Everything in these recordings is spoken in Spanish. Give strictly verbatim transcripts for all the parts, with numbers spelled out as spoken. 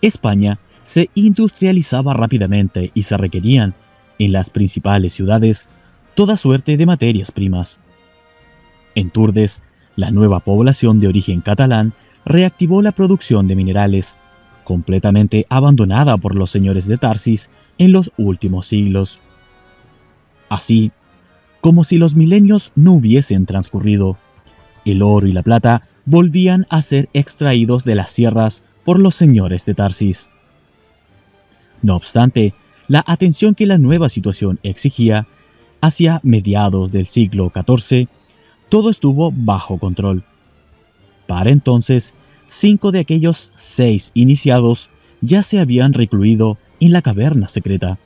España se industrializaba rápidamente y se requerían, en las principales ciudades, toda suerte de materias primas. En Turdes, la nueva población de origen catalán reactivó la producción de minerales, completamente abandonada por los señores de Tarsis en los últimos siglos. Así, como si los milenios no hubiesen transcurrido, el oro y la plata volvían a ser extraídos de las sierras por los señores de Tarsis. No obstante, la atención que la nueva situación exigía, hacia mediados del siglo catorce, todo estuvo bajo control. Para entonces, cinco de aquellos seis iniciados ya se habían recluido en la caverna secreta.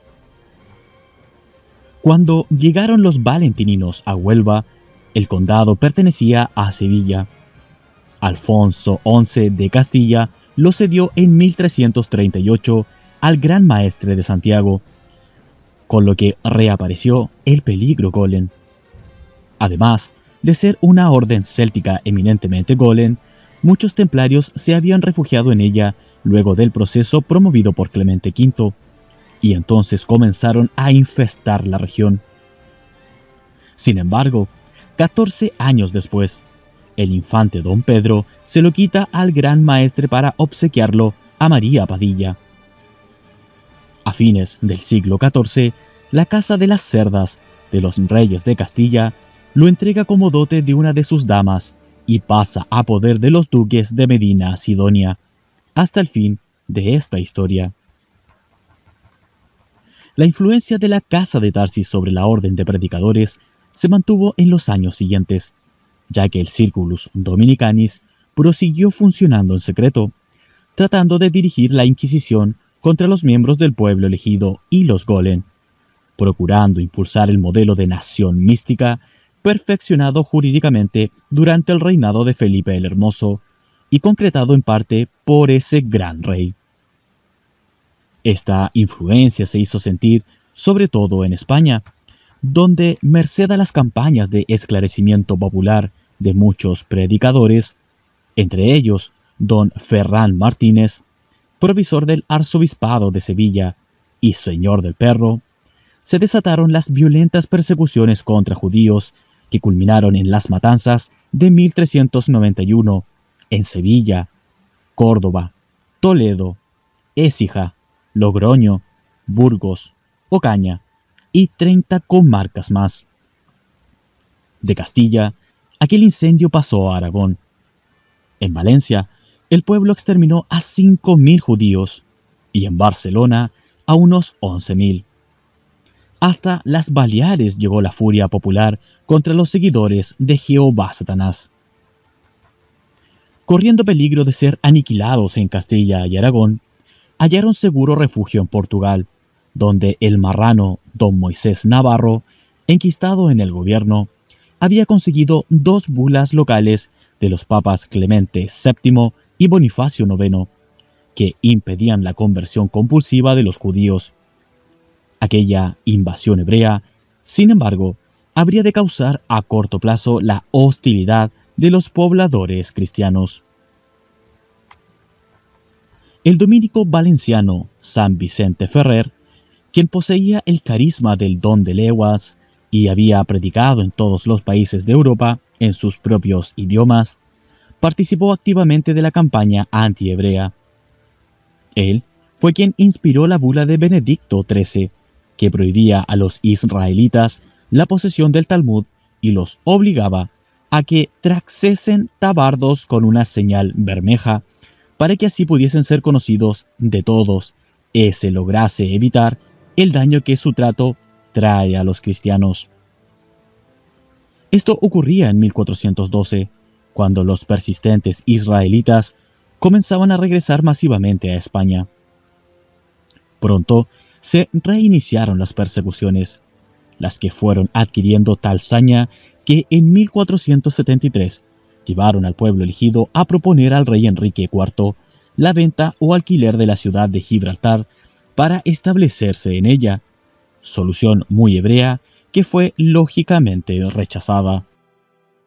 Cuando llegaron los valentininos a Huelva, el condado pertenecía a Sevilla. Alfonso once de Castilla lo cedió en mil trescientos treinta y ocho al Gran Maestre de Santiago, con lo que reapareció el peligro golem. Además de ser una orden céltica eminentemente golem, muchos templarios se habían refugiado en ella luego del proceso promovido por Clemente quinto, y entonces comenzaron a infestar la región. Sin embargo, catorce años después, el infante don Pedro se lo quita al Gran Maestre para obsequiarlo a María Padilla. A fines del siglo catorce, la Casa de las Cerdas de los reyes de Castilla lo entrega como dote de una de sus damas y pasa a poder de los duques de Medina Sidonia, hasta el fin de esta historia. La influencia de la Casa de Tarsis sobre la orden de predicadores se mantuvo en los años siguientes, ya que el Circulus Dominicanis prosiguió funcionando en secreto, tratando de dirigir la Inquisición contra los miembros del pueblo elegido y los golem, procurando impulsar el modelo de nación mística perfeccionado jurídicamente durante el reinado de Felipe el Hermoso y concretado en parte por ese gran rey. Esta influencia se hizo sentir sobre todo en España, donde, merced a las campañas de esclarecimiento popular de muchos predicadores, entre ellos don Ferrán Martínez, provisor del arzobispado de Sevilla y señor del Perro, se desataron las violentas persecuciones contra judíos que culminaron en las matanzas de mil trescientos noventa y uno en Sevilla, Córdoba, Toledo, Écija, Logroño, Burgos, Ocaña y treinta comarcas más. De Castilla, aquel incendio pasó a Aragón. En Valencia, el pueblo exterminó a cinco mil judíos y en Barcelona a unos once mil. Hasta las Baleares llegó la furia popular contra los seguidores de Jehová Satanás. Corriendo peligro de ser aniquilados en Castilla y Aragón, hallaron seguro refugio en Portugal, donde el marrano don Moisés Navarro, enquistado en el gobierno, había conseguido dos bulas locales de los papas Clemente séptimo y Bonifacio noveno, que impedían la conversión compulsiva de los judíos. Aquella invasión hebrea, sin embargo, habría de causar a corto plazo la hostilidad de los pobladores cristianos. El dominico valenciano San Vicente Ferrer, quien poseía el carisma del don de leguas y había predicado en todos los países de Europa en sus propios idiomas, participó activamente de la campaña antihebrea. Él fue quien inspiró la bula de Benedicto trece, que prohibía a los israelitas la posesión del Talmud y los obligaba a que traxesen tabardos con una señal bermeja para que así pudiesen ser conocidos de todos y se lograse evitar el daño que su trato trae a los cristianos. Esto ocurría en mil cuatrocientos doce, cuando los persistentes israelitas comenzaban a regresar masivamente a España. Pronto se reiniciaron las persecuciones, las que fueron adquiriendo tal saña que en mil cuatrocientos setenta y tres llevaron al pueblo elegido a proponer al rey Enrique cuarto la venta o alquiler de la ciudad de Gibraltar para establecerse en ella, solución muy hebrea que fue lógicamente rechazada.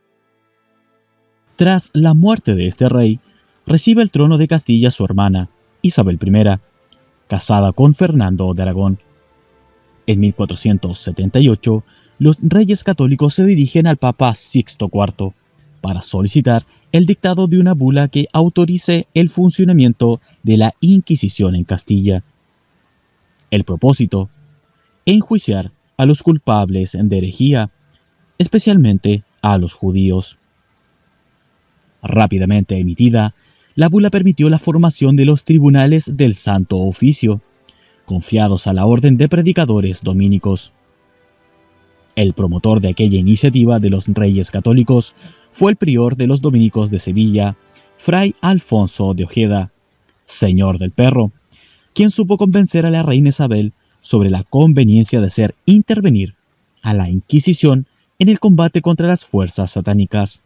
Tras la muerte de este rey, recibe el trono de Castilla su hermana, Isabel primera, casada con Fernando de Aragón. En mil cuatrocientos setenta y ocho, los reyes católicos se dirigen al Papa Sixto cuarto para solicitar el dictado de una bula que autorice el funcionamiento de la Inquisición en Castilla. El propósito: enjuiciar a los culpables de herejía, especialmente a los judíos. Rápidamente emitida, la bula permitió la formación de los tribunales del Santo Oficio, confiados a la orden de predicadores dominicos. El promotor de aquella iniciativa de los reyes católicos fue el prior de los dominicos de Sevilla, Fray Alfonso de Ojeda, señor del Perro, quien supo convencer a la reina Isabel sobre la conveniencia de hacer intervenir a la Inquisición en el combate contra las fuerzas satánicas.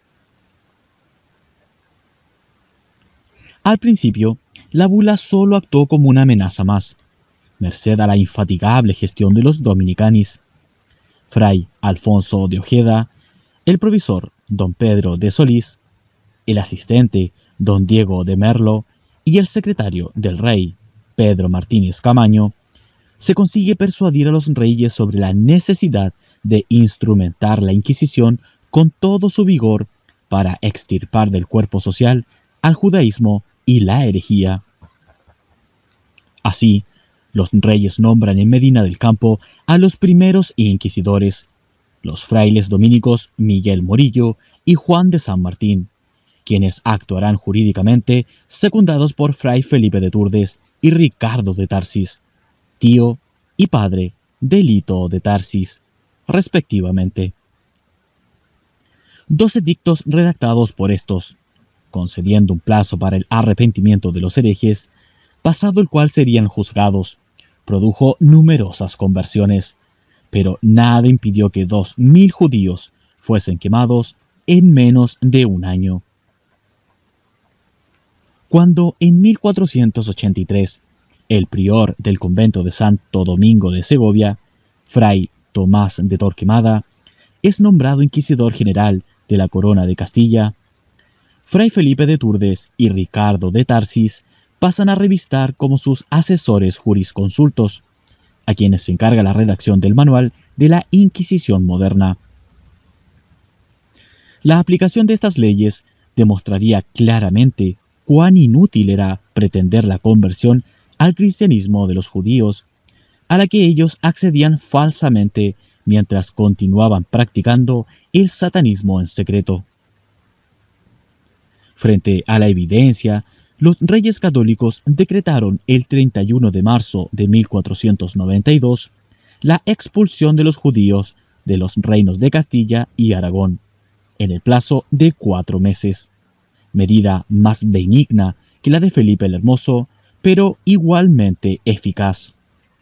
Al principio, la bula solo actuó como una amenaza más, merced a la infatigable gestión de los dominicanis. Fray Alfonso de Ojeda, el provisor don Pedro de Solís, el asistente don Diego de Merlo y el secretario del rey, Pedro Martínez Camaño, se consigue persuadir a los reyes sobre la necesidad de instrumentar la Inquisición con todo su vigor para extirpar del cuerpo social al judaísmo y la herejía. Así, los reyes nombran en Medina del Campo a los primeros inquisidores, los frailes dominicos Miguel Morillo y Juan de San Martín, quienes actuarán jurídicamente secundados por Fray Felipe de Turdes y Ricardo de Tarsis, tío y padre de Lito de Tarsis, respectivamente. Dos edictos redactados por estos, concediendo un plazo para el arrepentimiento de los herejes, pasado el cual serían juzgados, produjo numerosas conversiones, pero nada impidió que dos mil judíos fuesen quemados en menos de un año. Cuando en mil cuatrocientos ochenta y tres el prior del convento de Santo Domingo de Segovia, Fray Tomás de Torquemada, es nombrado inquisidor general de la Corona de Castilla, Fray Felipe de Turdes y Ricardo de Tarsis pasan a revistar como sus asesores jurisconsultos, a quienes se encarga la redacción del manual de la Inquisición moderna. La aplicación de estas leyes demostraría claramente cuán inútil era pretender la conversión al cristianismo de los judíos, a la que ellos accedían falsamente mientras continuaban practicando el satanismo en secreto. Frente a la evidencia, los reyes católicos decretaron el treinta y uno de marzo de mil cuatrocientos noventa y dos la expulsión de los judíos de los reinos de Castilla y Aragón, en el plazo de cuatro meses, medida más benigna que la de Felipe el Hermoso, pero igualmente eficaz.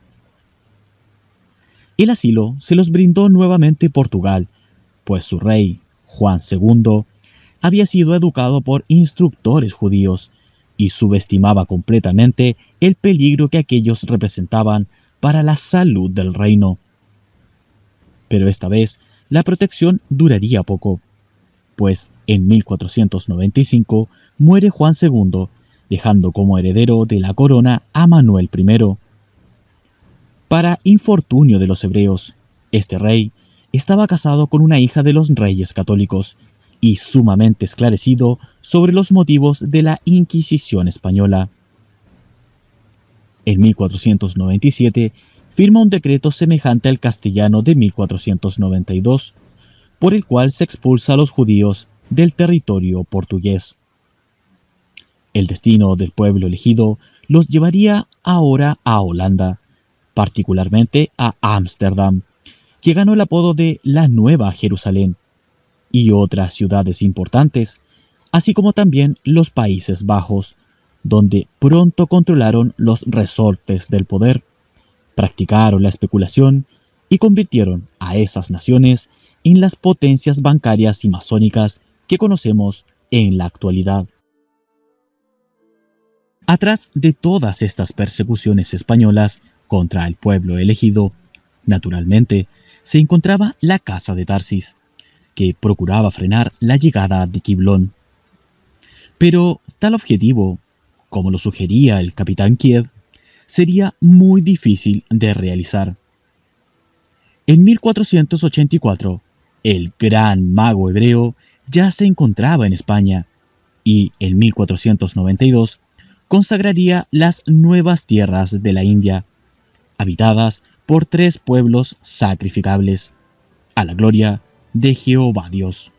El asilo se los brindó nuevamente Portugal, pues su rey, Juan segundo, había sido educado por instructores judíos y subestimaba completamente el peligro que aquellos representaban para la salud del reino. Pero esta vez la protección duraría poco, pues en mil cuatrocientos noventa y cinco muere Juan segundo, dejando como heredero de la corona a Manuel primero. Para infortunio de los hebreos, este rey estaba casado con una hija de los reyes católicos y sumamente esclarecido sobre los motivos de la Inquisición española. En mil cuatrocientos noventa y siete firma un decreto semejante al castellano de mil cuatrocientos noventa y dos, por el cual se expulsa a los judíos del territorio portugués. El destino del pueblo elegido los llevaría ahora a Holanda, particularmente a Ámsterdam, que ganó el apodo de la Nueva Jerusalén, y otras ciudades importantes, así como también los Países Bajos, donde pronto controlaron los resortes del poder, practicaron la especulación y convirtieron a esas naciones en las potencias bancarias y masónicas que conocemos en la actualidad. Atrás de todas estas persecuciones españolas contra el pueblo elegido, naturalmente, se encontraba la Casa de Tarsis, que procuraba frenar la llegada de Quiblón. Pero tal objetivo, como lo sugería el capitán Kiev, sería muy difícil de realizar. En mil cuatrocientos ochenta y cuatro, el gran mago hebreo ya se encontraba en España y en mil cuatrocientos noventa y dos consagraría las nuevas tierras de la India, habitadas por tres pueblos sacrificables, a la gloria de Jehová Dios.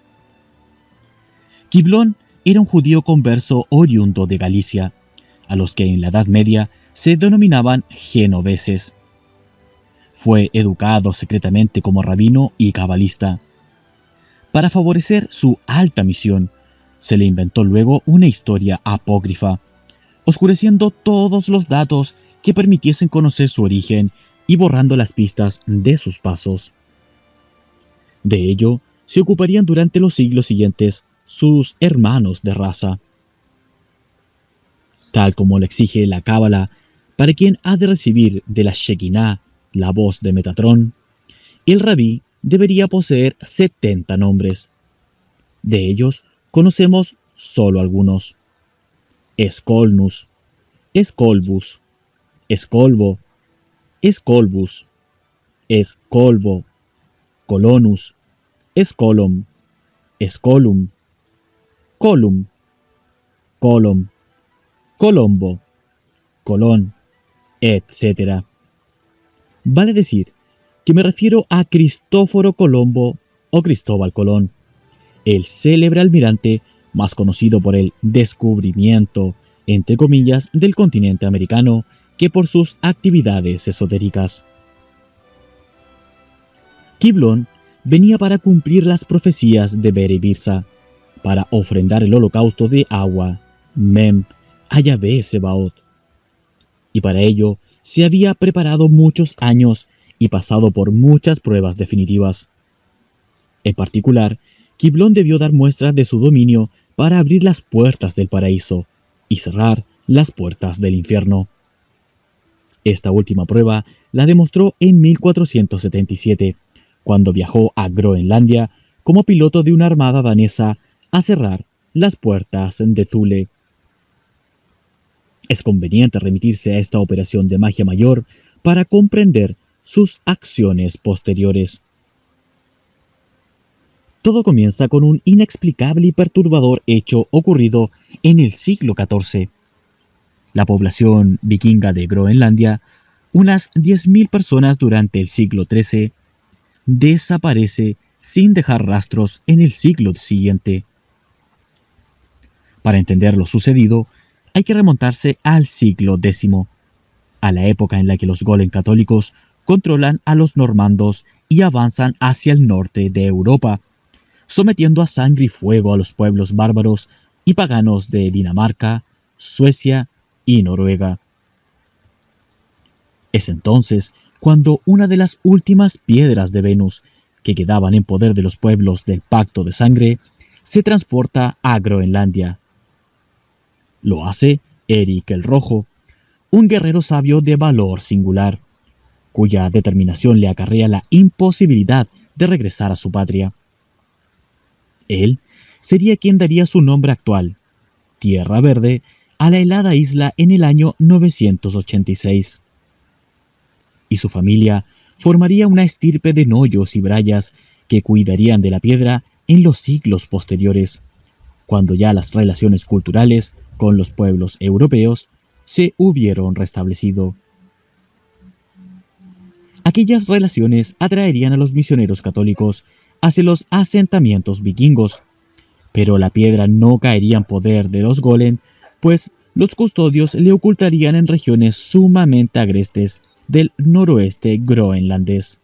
Quiblón era un judío converso oriundo de Galicia, a los que en la Edad Media se denominaban genoveses. Fue educado secretamente como rabino y cabalista. Para favorecer su alta misión, se le inventó luego una historia apócrifa, oscureciendo todos los datos que permitiesen conocer su origen y borrando las pistas de sus pasos. De ello se ocuparían durante los siglos siguientes sus hermanos de raza. Tal como le exige la Cábala, para quien ha de recibir de la Shekinah la voz de Metatrón, el rabí debería poseer setenta nombres. De ellos conocemos solo algunos: Escolnus, Escolbus, Escolvo, Escolbus, Escolvo, Colonus, Escolum, Escolum, Colum, Colom, Colombo, Colón, etcétera. Vale decir que me refiero a Cristóforo Colombo o Cristóbal Colón, el célebre almirante más conocido por el descubrimiento, entre comillas, del continente americano que por sus actividades esotéricas. Quiblón venía para cumplir las profecías de Beri Birsa, para ofrendar el holocausto de agua, Mem, a Yahvé Sebaot. Y para ello se había preparado muchos años y pasado por muchas pruebas definitivas. En particular, Quiblón debió dar muestras de su dominio para abrir las puertas del paraíso y cerrar las puertas del infierno. Esta última prueba la demostró en mil cuatrocientos setenta y siete, cuando viajó a Groenlandia como piloto de una armada danesa a cerrar las puertas de Thule. Es conveniente remitirse a esta operación de magia mayor para comprender sus acciones posteriores. Todo comienza con un inexplicable y perturbador hecho ocurrido en el siglo catorce. La población vikinga de Groenlandia, unas diez mil personas durante el siglo trece, desaparece sin dejar rastros en el siglo siguiente. Para entender lo sucedido, hay que remontarse al siglo décimo, a la época en la que los golem católicos controlan a los normandos y avanzan hacia el norte de Europa, sometiendo a sangre y fuego a los pueblos bárbaros y paganos de Dinamarca, Suecia y Noruega. Es entonces cuando una de las últimas piedras de Venus, que quedaban en poder de los pueblos del Pacto de Sangre, se transporta a Groenlandia. Lo hace Eric el Rojo, un guerrero sabio de valor singular, cuya determinación le acarrea la imposibilidad de regresar a su patria. Él sería quien daría su nombre actual, Tierra Verde, a la helada isla en el año novecientos ochenta y seis. Y su familia formaría una estirpe de Noyos y Brayas que cuidarían de la piedra en los siglos posteriores, cuando ya las relaciones culturales con los pueblos europeos se hubieron restablecido. Aquellas relaciones atraerían a los misioneros católicos hacia los asentamientos vikingos, pero la piedra no caería en poder de los golem, pues los custodios le ocultarían en regiones sumamente agrestes del noroeste groenlandés.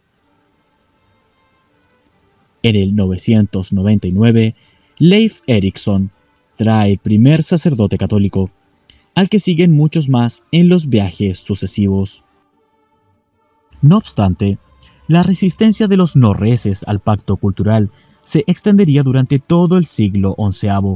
En el novecientos noventa y nueve, Leif Erikson trae el primer sacerdote católico, al que siguen muchos más en los viajes sucesivos. No obstante, la resistencia de los norreses al pacto cultural se extendería durante todo el siglo onceavo.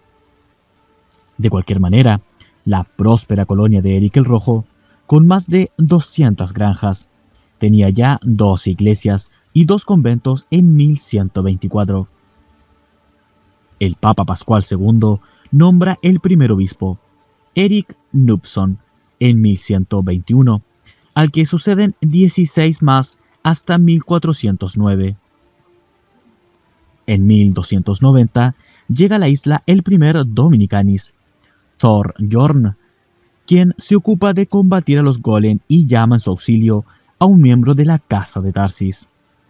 De cualquier manera, la próspera colonia de Eric el Rojo, con más de doscientas granjas, tenía ya dos iglesias y dos conventos en mil ciento veinticuatro. El Papa Pascual segundo nombra el primer obispo, Erik Knutsson en mil ciento veintiuno, al que suceden dieciséis más hasta mil cuatrocientos nueve. En mil doscientos noventa llega a la isla el primer Dominicanis, Thorbjorn, quien se ocupa de combatir a los golem y llama en su auxilio a un miembro de la Casa de Tarsis.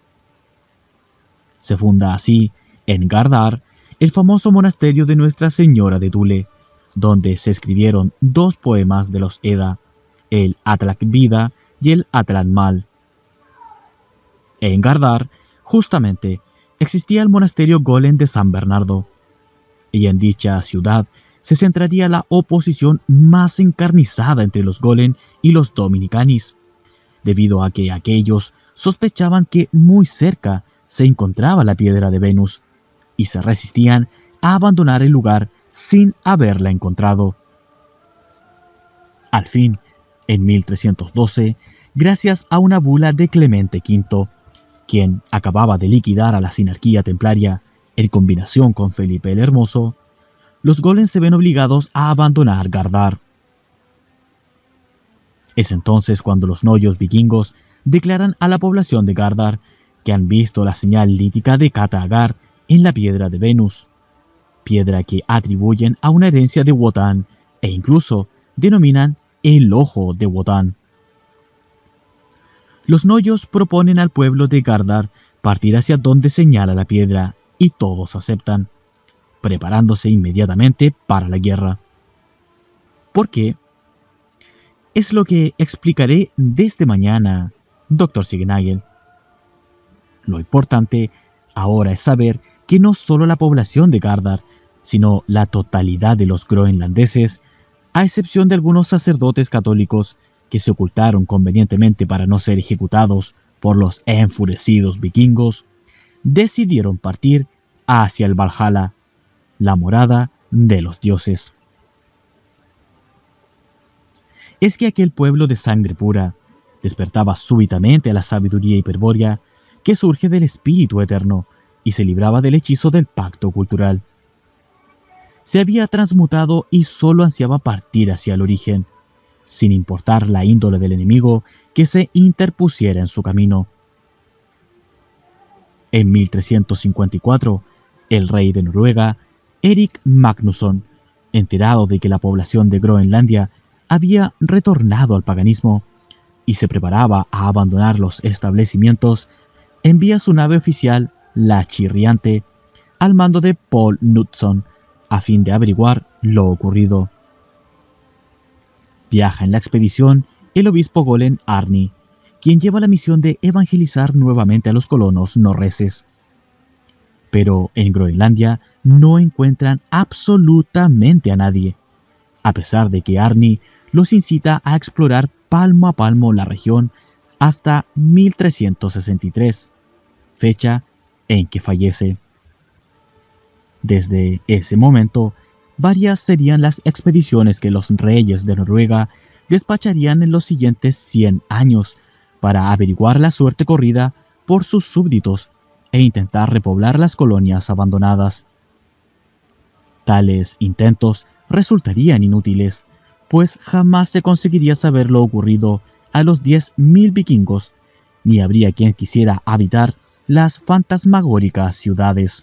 Se funda así, en Gardar, el famoso monasterio de Nuestra Señora de Thule, donde se escribieron dos poemas de los Edda, el Atlak Vida y el Atlak Mal. En Gardar, justamente, existía el monasterio golem de San Bernardo, y en dicha ciudad se centraría la oposición más encarnizada entre los golem y los dominicanis, debido a que aquellos sospechaban que muy cerca se encontraba la piedra de Venus, y se resistían a abandonar el lugar sin haberla encontrado. Al fin, en mil trescientos doce, gracias a una bula de Clemente quinto, quien acababa de liquidar a la sinarquía templaria en combinación con Felipe el Hermoso, los golems se ven obligados a abandonar Gardar. Es entonces cuando los noyos vikingos declaran a la población de Gardar que han visto la señal lítica de Kata-Agar en la piedra de Venus, piedra que atribuyen a una herencia de Wotan e incluso denominan el Ojo de Wotan. Los noyos proponen al pueblo de Gardar partir hacia donde señala la piedra y todos aceptan, preparándose inmediatamente para la guerra. ¿Por qué? Es lo que explicaré desde mañana, doctor Sigenagel. Lo importante ahora es saber que no solo la población de Gardar, sino la totalidad de los groenlandeses, a excepción de algunos sacerdotes católicos que se ocultaron convenientemente para no ser ejecutados por los enfurecidos vikingos, decidieron partir hacia el Valhalla, la morada de los dioses. Es que aquel pueblo de sangre pura despertaba súbitamente a la sabiduría hiperbórea que surge del espíritu eterno y se libraba del hechizo del pacto cultural. Se había transmutado y solo ansiaba partir hacia el origen, sin importar la índole del enemigo que se interpusiera en su camino. En mil trescientos cincuenta y cuatro, el rey de Noruega, Erik Magnusson, enterado de que la población de Groenlandia había retornado al paganismo y se preparaba a abandonar los establecimientos, envía su nave oficial, la Chirriante, al mando de Paul Knutsson, a fin de averiguar lo ocurrido. Viaja en la expedición el obispo golem Arni, quien lleva la misión de evangelizar nuevamente a los colonos norreses. Pero en Groenlandia no encuentran absolutamente a nadie, a pesar de que Arni los incita a explorar palmo a palmo la región hasta mil trescientos sesenta y tres, fecha en que fallece. Desde ese momento, varias serían las expediciones que los reyes de Noruega despacharían en los siguientes cien años para averiguar la suerte corrida por sus súbditos e intentar repoblar las colonias abandonadas. Tales intentos resultarían inútiles, pues jamás se conseguiría saber lo ocurrido a los diez mil vikingos, ni habría quien quisiera habitar las fantasmagóricas ciudades.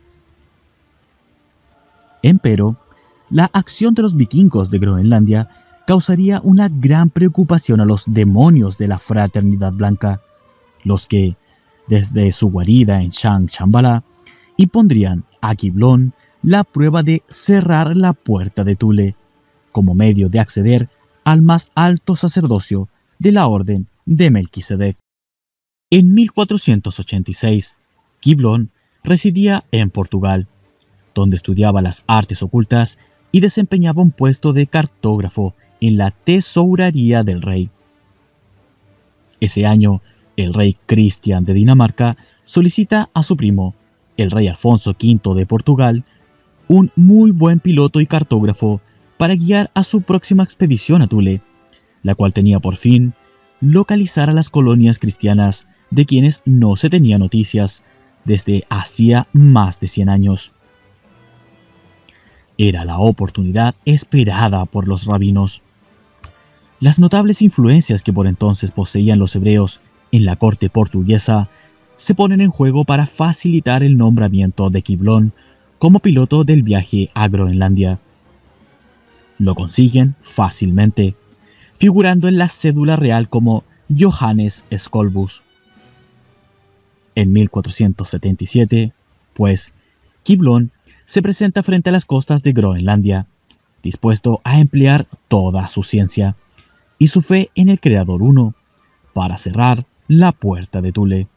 Empero, la acción de los vikingos de Groenlandia causaría una gran preocupación a los demonios de la Fraternidad Blanca, los que, desde su guarida en Shang Shambhala, impondrían a Giblón la prueba de cerrar la puerta de Thule, como medio de acceder al más alto sacerdocio de la orden de Melquisedec. En mil cuatrocientos ochenta y seis, Giblón residía en Portugal, donde estudiaba las artes ocultas y desempeñaba un puesto de cartógrafo en la tesouraría del rey. Ese año, el rey Cristian de Dinamarca solicita a su primo, el rey Alfonso quinto de Portugal, un muy buen piloto y cartógrafo para guiar a su próxima expedición a Thule, la cual tenía por fin localizar a las colonias cristianas de quienes no se tenía noticias desde hacía más de cien años. Era la oportunidad esperada por los rabinos. Las notables influencias que por entonces poseían los hebreos en la corte portuguesa se ponen en juego para facilitar el nombramiento de Quiblón como piloto del viaje a Groenlandia. Lo consiguen fácilmente, figurando en la cédula real como Johannes Skolbus. En mil cuatrocientos setenta y siete, pues, Quiblón se presenta frente a las costas de Groenlandia, dispuesto a emplear toda su ciencia y su fe en el Creador Uno para cerrar la puerta de Thule.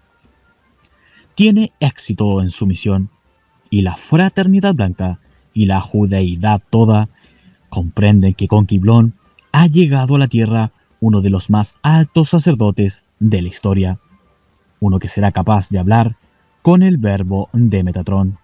Tiene éxito en su misión, y la fraternidad blanca y la judeidad toda comprenden que con Quiblón ha llegado a la tierra uno de los más altos sacerdotes de la historia, uno que será capaz de hablar con el verbo de Metatrón.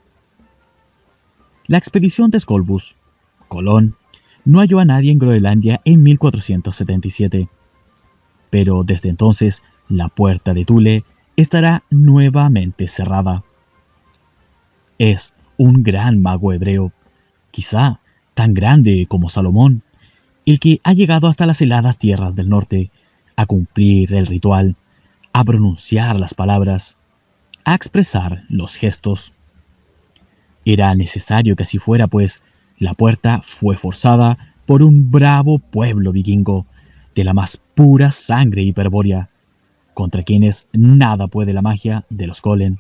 La expedición de Skolbus, Colón, no halló a nadie en Groenlandia en mil cuatrocientos setenta y siete, pero desde entonces la puerta de Thule estará nuevamente cerrada. Es un gran mago hebreo, quizá tan grande como Salomón, el que ha llegado hasta las heladas tierras del norte, a cumplir el ritual, a pronunciar las palabras, a expresar los gestos. Era necesario que así fuera, pues la puerta fue forzada por un bravo pueblo vikingo, de la más pura sangre hiperbórea, contra quienes nada puede la magia de los Golem.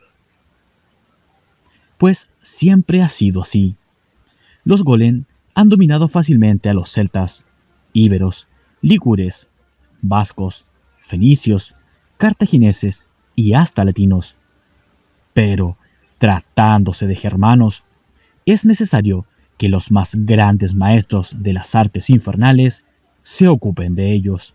Pues siempre ha sido así. Los Golem han dominado fácilmente a los celtas, íberos, ligures, vascos, fenicios, cartagineses y hasta latinos. Pero, tratándose de germanos, es necesario que los más grandes maestros de las artes infernales se ocupen de ellos.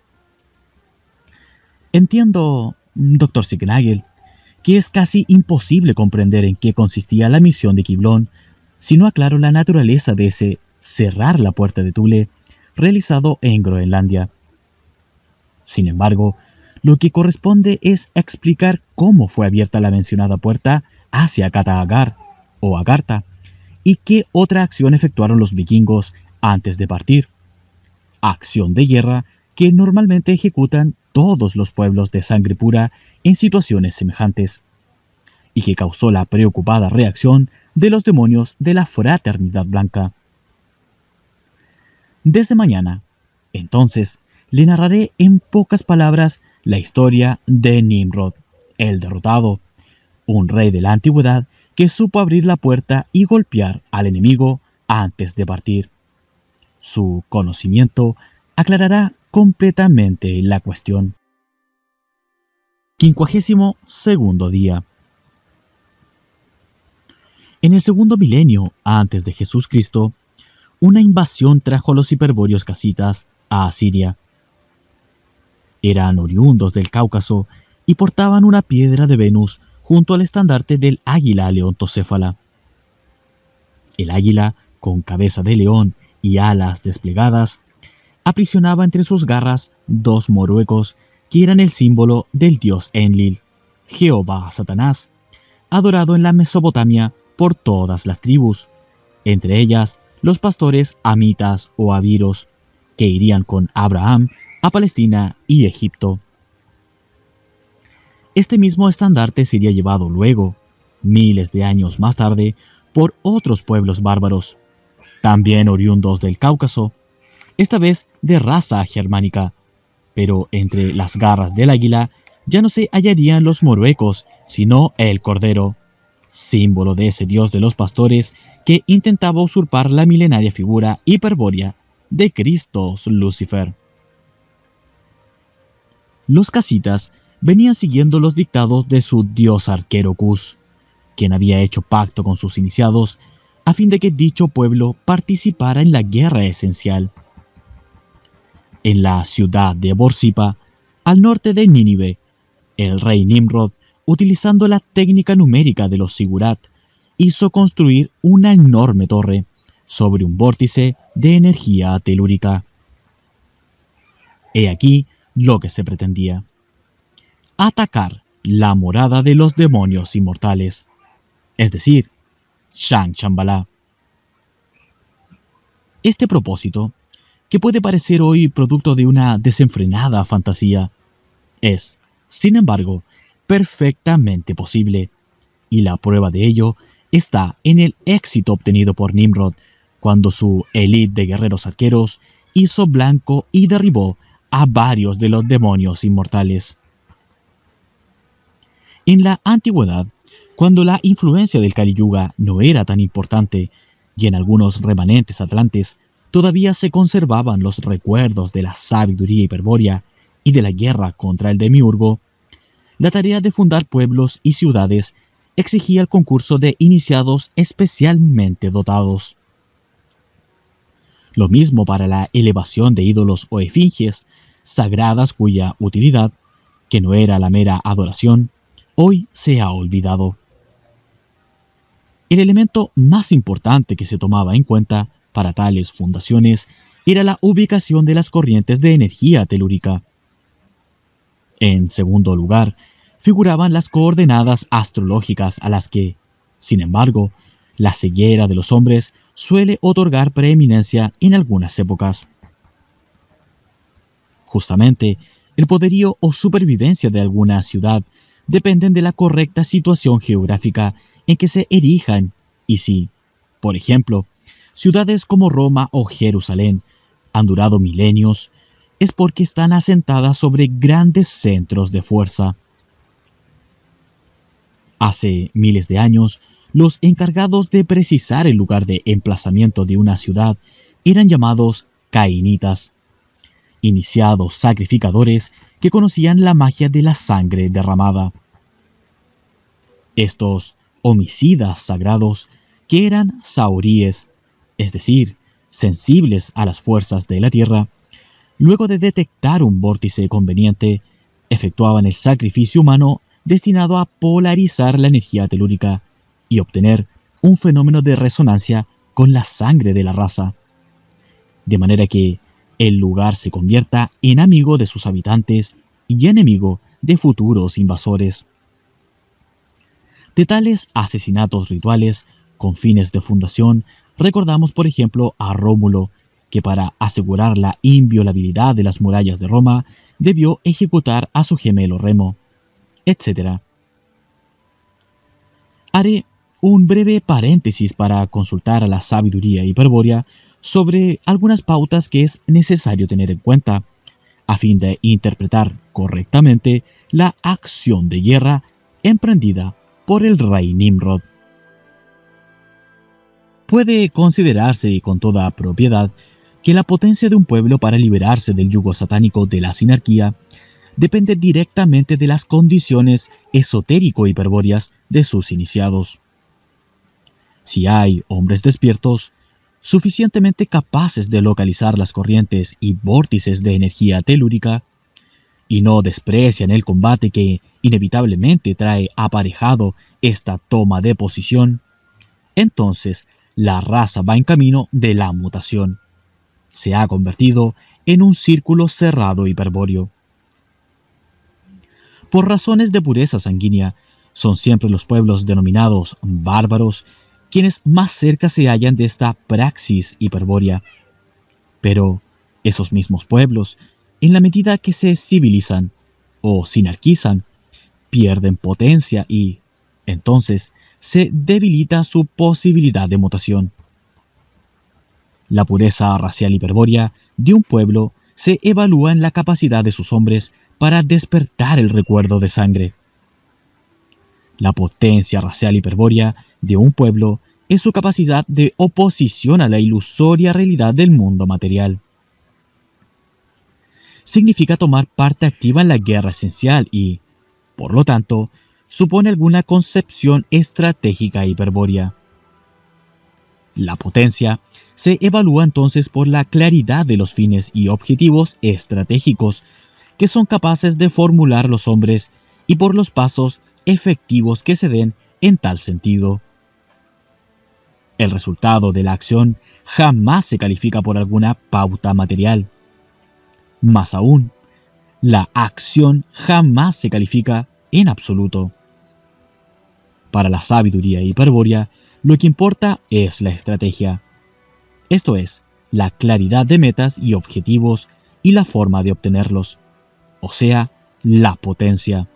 Entiendo, doctor Sicknagel, que es casi imposible comprender en qué consistía la misión de Quiblón si no aclaro la naturaleza de ese cerrar la puerta de Thule realizado en Groenlandia. Sin embargo, lo que corresponde es explicar cómo fue abierta la mencionada puerta hacia Kataagar o Agartha y qué otra acción efectuaron los vikingos antes de partir. Acción de guerra que normalmente ejecutan todos los pueblos de sangre pura en situaciones semejantes, y que causó la preocupada reacción de los demonios de la Fraternidad Blanca. Desde mañana, entonces, le narraré en pocas palabras la historia de Nimrod, el derrotado, un rey de la antigüedad que supo abrir la puerta y golpear al enemigo antes de partir. Su conocimiento aclarará completamente la cuestión. Quincuagésimo segundo día. En el segundo milenio antes de Jesús Cristo, una invasión trajo a los hiperbóreos casitas a Asiria. Eran oriundos del Cáucaso y portaban una piedra de Venus junto al estandarte del águila leontocéfala. El águila, con cabeza de león y alas desplegadas, aprisionaba entre sus garras dos moruecos que eran el símbolo del dios Enlil, Jehová Satanás, adorado en la Mesopotamia por todas las tribus, entre ellas los pastores amitas o abiros, que irían con Abraham a Palestina y Egipto. Este mismo estandarte sería llevado luego, miles de años más tarde, por otros pueblos bárbaros, también oriundos del Cáucaso, esta vez de raza germánica, pero entre las garras del águila ya no se hallarían los moruecos, sino el cordero, símbolo de ese dios de los pastores que intentaba usurpar la milenaria figura hiperbórea de Cristo Lucifer. Los casitas venían siguiendo los dictados de su dios arquero Cus, quien había hecho pacto con sus iniciados a fin de que dicho pueblo participara en la guerra esencial. En la ciudad de Borsippa, al norte de Nínive, el rey Nimrod, utilizando la técnica numérica de los Sigurat, hizo construir una enorme torre sobre un vórtice de energía telúrica. He aquí lo que se pretendía: atacar la morada de los demonios inmortales, es decir, Shang Shambhala, Este propósito, que puede parecer hoy producto de una desenfrenada fantasía, es, sin embargo, perfectamente posible, y la prueba de ello está en el éxito obtenido por Nimrod cuando su élite de guerreros arqueros hizo blanco y derribó a varios de los demonios inmortales. En la antigüedad, cuando la influencia del Kali Yuga no era tan importante y en algunos remanentes atlantes todavía se conservaban los recuerdos de la sabiduría hiperbórea y de la guerra contra el demiurgo, la tarea de fundar pueblos y ciudades exigía el concurso de iniciados especialmente dotados. Lo mismo para la elevación de ídolos o efigies sagradas cuya utilidad, que no era la mera adoración, hoy se ha olvidado. El elemento más importante que se tomaba en cuenta para tales fundaciones era la ubicación de las corrientes de energía telúrica. En segundo lugar, figuraban las coordenadas astrológicas a las que, sin embargo, la ceguera de los hombres suele otorgar preeminencia en algunas épocas. Justamente, el poderío o supervivencia de alguna ciudad dependen de la correcta situación geográfica en que se erijan y si, por ejemplo, ciudades como Roma o Jerusalén han durado milenios, es porque están asentadas sobre grandes centros de fuerza. Hace miles de años, los encargados de precisar el lugar de emplazamiento de una ciudad eran llamados cainitas, iniciados sacrificadores que conocían la magia de la sangre derramada. Estos homicidas sagrados, que eran sauríes, es decir, sensibles a las fuerzas de la tierra, luego de detectar un vórtice conveniente, efectuaban el sacrificio humano destinado a polarizar la energía telúrica y obtener un fenómeno de resonancia con la sangre de la raza, de manera que el lugar se convierta en amigo de sus habitantes y enemigo de futuros invasores. De tales asesinatos rituales con fines de fundación, recordamos por ejemplo a Rómulo, que para asegurar la inviolabilidad de las murallas de Roma, debió ejecutar a su gemelo Remo, etcétera. Haré un breve paréntesis para consultar a la sabiduría hiperbórea sobre algunas pautas que es necesario tener en cuenta, a fin de interpretar correctamente la acción de guerra emprendida por el rey Nimrod. Puede considerarse con toda propiedad que la potencia de un pueblo para liberarse del yugo satánico de la sinarquía depende directamente de las condiciones esotérico-hiperbóreas de sus iniciados. Si hay hombres despiertos, suficientemente capaces de localizar las corrientes y vórtices de energía telúrica, y no desprecian el combate que inevitablemente trae aparejado esta toma de posición, entonces la raza va en camino de la mutación. Se ha convertido en un círculo cerrado hiperbóreo. Por razones de pureza sanguínea, son siempre los pueblos denominados bárbaros quienes más cerca se hallan de esta praxis hiperbórea. Pero esos mismos pueblos, en la medida que se civilizan o sinarquizan, pierden potencia y, entonces, se debilita su posibilidad de mutación. La pureza racial hiperbórea de un pueblo se evalúa en la capacidad de sus hombres para despertar el recuerdo de sangre. La potencia racial hiperbórea de un pueblo es su capacidad de oposición a la ilusoria realidad del mundo material. Significa tomar parte activa en la guerra esencial y, por lo tanto, supone alguna concepción estratégica hiperbórea. La potencia se evalúa entonces por la claridad de los fines y objetivos estratégicos que son capaces de formular los hombres y por los pasos efectivos que se den en tal sentido. El resultado de la acción jamás se califica por alguna pauta material. Más aún, la acción jamás se califica en absoluto. Para la sabiduría hiperbórea, lo que importa es la estrategia, esto es, la claridad de metas y objetivos y la forma de obtenerlos, o sea, la potencia.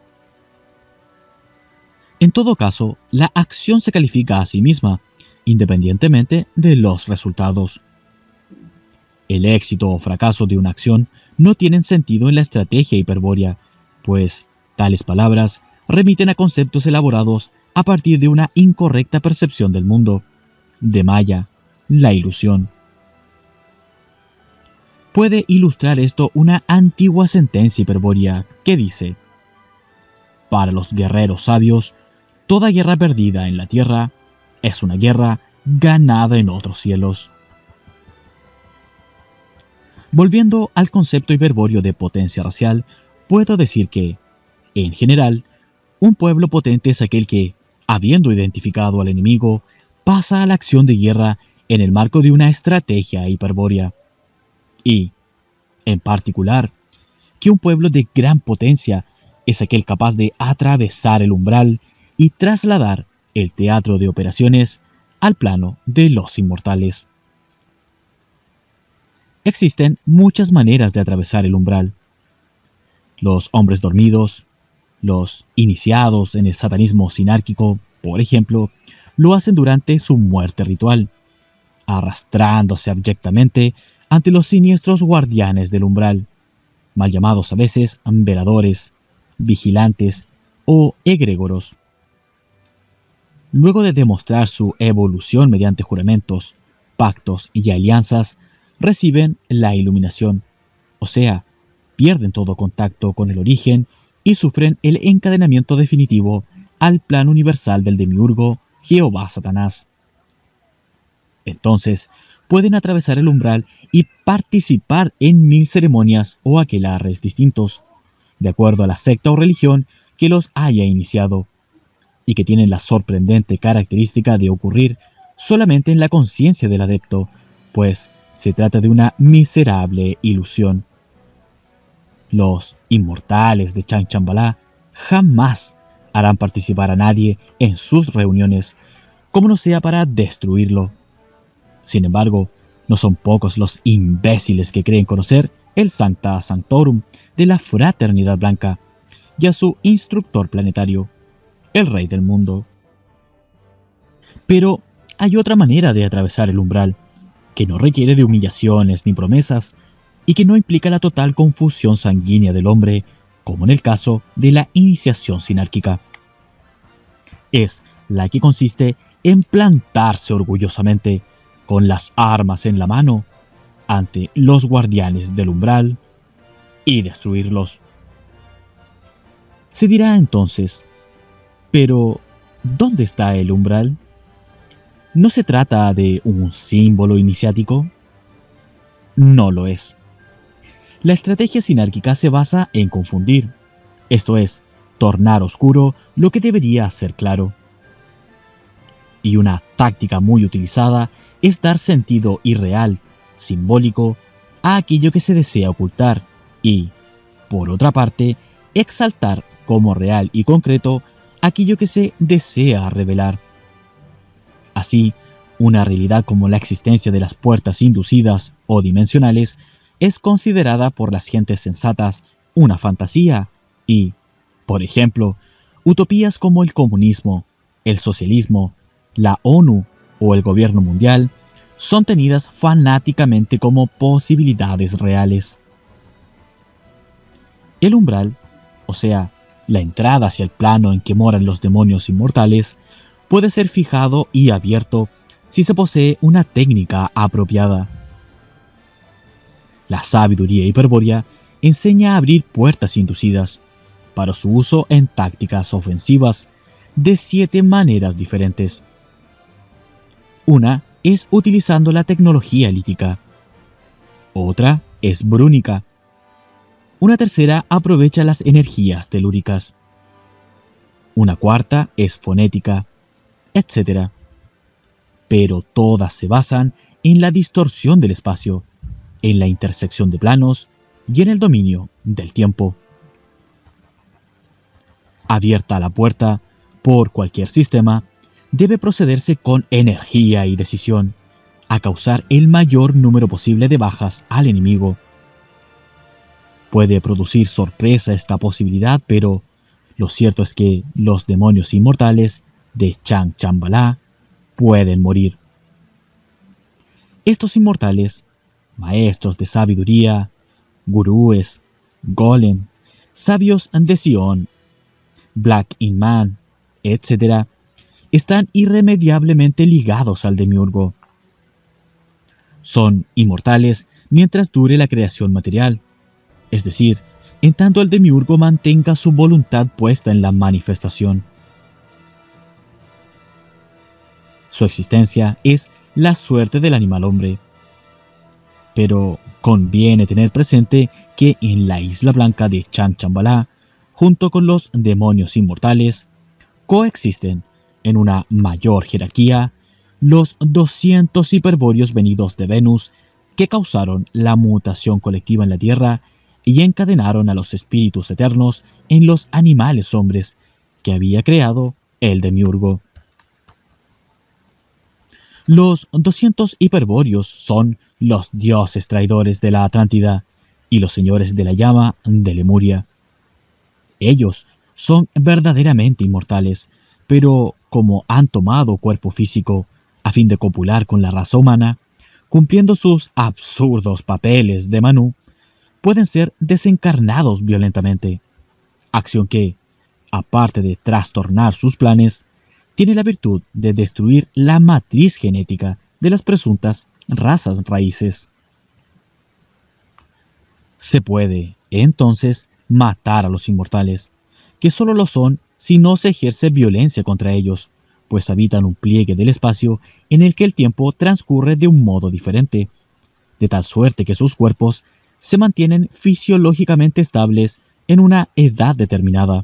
En todo caso, la acción se califica a sí misma, independientemente de los resultados. El éxito o fracaso de una acción no tienen sentido en la estrategia hiperbórea, pues tales palabras remiten a conceptos elaborados a partir de una incorrecta percepción del mundo, de Maya, la ilusión. Puede ilustrar esto una antigua sentencia hiperbórea que dice: para los guerreros sabios, toda guerra perdida en la tierra es una guerra ganada en otros cielos. Volviendo al concepto hiperbóreo de potencia racial, puedo decir que, en general, un pueblo potente es aquel que, habiendo identificado al enemigo, pasa a la acción de guerra en el marco de una estrategia hiperbórea. Y, en particular, que un pueblo de gran potencia es aquel capaz de atravesar el umbral y trasladar el teatro de operaciones al plano de los inmortales. Existen muchas maneras de atravesar el umbral. Los hombres dormidos, los iniciados en el satanismo sinárquico, por ejemplo, lo hacen durante su muerte ritual, arrastrándose abyectamente ante los siniestros guardianes del umbral, mal llamados a veces veladores, vigilantes o egregoros. Luego de demostrar su evolución mediante juramentos, pactos y alianzas, reciben la iluminación, o sea, pierden todo contacto con el origen y sufren el encadenamiento definitivo al plano universal del demiurgo Jehová Satanás. Entonces, pueden atravesar el umbral y participar en mil ceremonias o aquelarres distintos, de acuerdo a la secta o religión que los haya iniciado, y que tienen la sorprendente característica de ocurrir solamente en la conciencia del adepto, pues se trata de una miserable ilusión. Los inmortales de Changchanbalá jamás harán participar a nadie en sus reuniones, como no sea para destruirlo. Sin embargo, no son pocos los imbéciles que creen conocer el Sancta Sanctorum de la Fraternidad Blanca y a su instructor planetario, el Rey del Mundo. Pero hay otra manera de atravesar el umbral, que no requiere de humillaciones ni promesas, y que no implica la total confusión sanguínea del hombre, como en el caso de la iniciación sinárquica. Es la que consiste en plantarse orgullosamente, con las armas en la mano, ante los guardianes del umbral y destruirlos. Se dirá entonces, pero ¿dónde está el umbral? ¿No se trata de un símbolo iniciático? No lo es. La estrategia sinárquica se basa en confundir, esto es, tornar oscuro lo que debería ser claro. Y una táctica muy utilizada es dar sentido irreal, simbólico, a aquello que se desea ocultar y, por otra parte, exaltar como real y concreto aquello que se desea revelar. Así, una realidad como la existencia de las puertas inducidas o dimensionales es considerada por las gentes sensatas una fantasía y, por ejemplo, utopías como el comunismo, el socialismo, la ONU o el gobierno mundial son tenidas fanáticamente como posibilidades reales. El umbral, o sea, la entrada hacia el plano en que moran los demonios inmortales, puede ser fijado y abierto si se posee una técnica apropiada. La sabiduría hiperbórea enseña a abrir puertas inducidas para su uso en tácticas ofensivas de siete maneras diferentes. Una es utilizando la tecnología lítica. Otra es brúnica. Una tercera aprovecha las energías telúricas. Una cuarta es fonética, etcétera. Pero todas se basan en la distorsión del espacio, en la intersección de planos y en el dominio del tiempo. Abierta la puerta por cualquier sistema, debe procederse con energía y decisión, a causar el mayor número posible de bajas al enemigo. Puede producir sorpresa esta posibilidad, pero lo cierto es que los demonios inmortales de Chang Chambala pueden morir. Estos inmortales, maestros de sabiduría, gurúes, golem, sabios de Sion, Black Inman, etcétera, están irremediablemente ligados al demiurgo. Son inmortales mientras dure la creación material, es decir, en tanto el demiurgo mantenga su voluntad puesta en la manifestación. Su existencia es la suerte del animal hombre. Pero conviene tener presente que en la Isla Blanca de Chang Chambala, junto con los demonios inmortales, coexisten en una mayor jerarquía los doscientos hiperbóreos venidos de Venus que causaron la mutación colectiva en la Tierra y encadenaron a los espíritus eternos en los animales hombres que había creado el demiurgo. Los doscientos hiperbóreos son los dioses traidores de la Atlántida y los señores de la llama de Lemuria. Ellos son verdaderamente inmortales, pero como han tomado cuerpo físico a fin de copular con la raza humana, cumpliendo sus absurdos papeles de Manú, pueden ser desencarnados violentamente, acción que, aparte de trastornar sus planes, tiene la virtud de destruir la matriz genética de las presuntas razas raíces. Se puede, entonces, matar a los inmortales, que solo lo son si no se ejerce violencia contra ellos, pues habitan un pliegue del espacio en el que el tiempo transcurre de un modo diferente, de tal suerte que sus cuerpos se mantienen fisiológicamente estables en una edad determinada.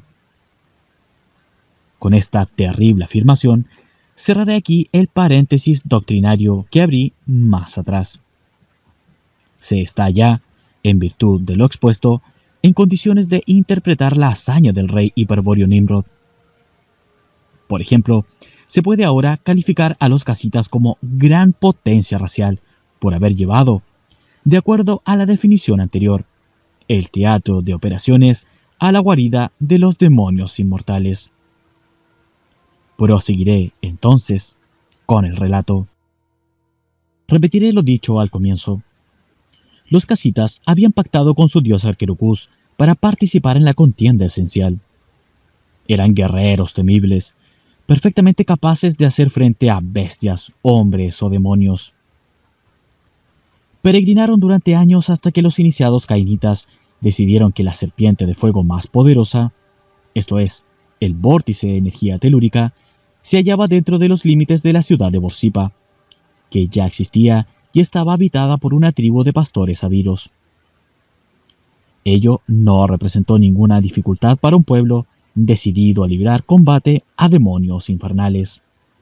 Con esta terrible afirmación, cerraré aquí el paréntesis doctrinario que abrí más atrás. Se está ya, en virtud de lo expuesto, en condiciones de interpretar la hazaña del rey hiperbóreo Nimrod. Por ejemplo, se puede ahora calificar a los casitas como gran potencia racial por haber llevado, de acuerdo a la definición anterior, el teatro de operaciones a la guarida de los demonios inmortales. Proseguiré, entonces, con el relato. Repetiré lo dicho al comienzo. Los casitas habían pactado con su dios Arquerucus para participar en la contienda esencial. Eran guerreros temibles, perfectamente capaces de hacer frente a bestias, hombres o demonios. Peregrinaron durante años hasta que los iniciados cainitas decidieron que la serpiente de fuego más poderosa, esto es, el vórtice de energía telúrica, se hallaba dentro de los límites de la ciudad de Borsipa, que ya existía y estaba habitada por una tribu de pastores sabiros. Ello no representó ninguna dificultad para un pueblo decidido a librar combate a demonios infernales.